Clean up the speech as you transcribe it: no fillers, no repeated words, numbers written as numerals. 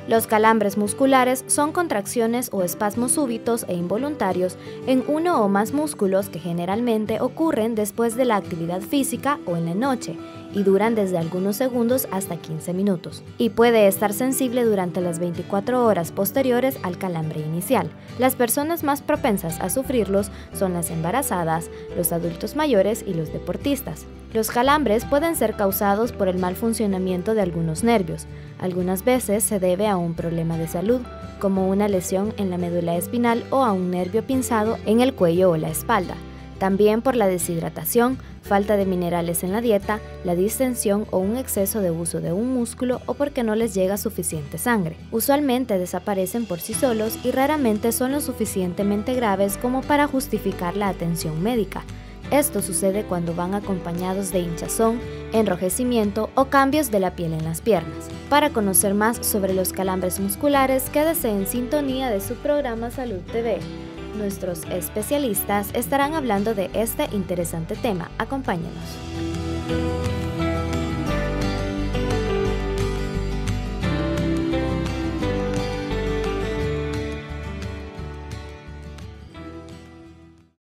Los calambres musculares son contracciones o espasmos súbitos e involuntarios en uno o más músculos que generalmente ocurren después de la actividad física o en la noche y duran desde algunos segundos hasta 15 minutos. Y puede estar sensible durante las 24 horas posteriores al calambre inicial. Las personas más propensas a sufrirlos son las embarazadas, los adultos mayores y los deportistas. Los calambres pueden ser causados por el mal funcionamiento de algunos nervios. Algunas veces se debe a un problema de salud, como una lesión en la médula espinal o a un nervio pinzado en el cuello o la espalda. También por la deshidratación, falta de minerales en la dieta, la distensión o un exceso de uso de un músculo o porque no les llega suficiente sangre. Usualmente desaparecen por sí solos y raramente son lo suficientemente graves como para justificar la atención médica. Esto sucede cuando van acompañados de hinchazón, enrojecimiento o cambios de la piel en las piernas. Para conocer más sobre los calambres musculares, quédese en sintonía de su programa Salud TV. Nuestros especialistas estarán hablando de este interesante tema. Acompáñenos.